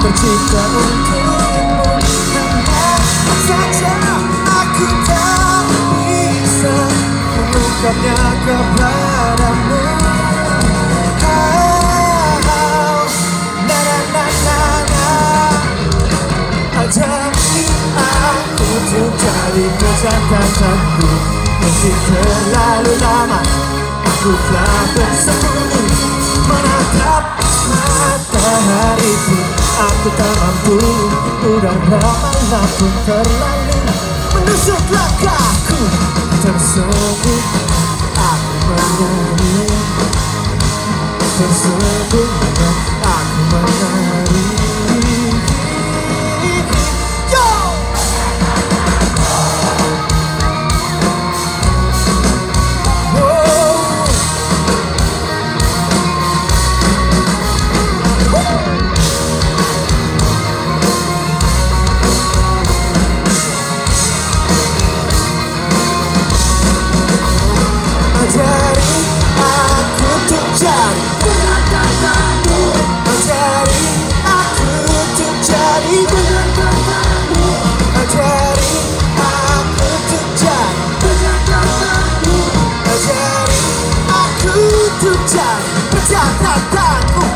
tercipta untukmu. Hanya saja aku tak bisa mengungkapnya kepadamu. Ajari aku untuk jadi kecakapanku. Meski terlalu lama aku telah bersembunyi menatap matahari pun aku tak mampu. Udara manapun terlalu menusuk langkahku. Tersungguh aku menari, tersungguh aku menari. Ajari aku untuk jadi kata-katamu. Ajari aku untuk jadi kata-katamu. Ajari aku untuk jadi kata-katamu. Ajari aku untuk jadi kata-katamu.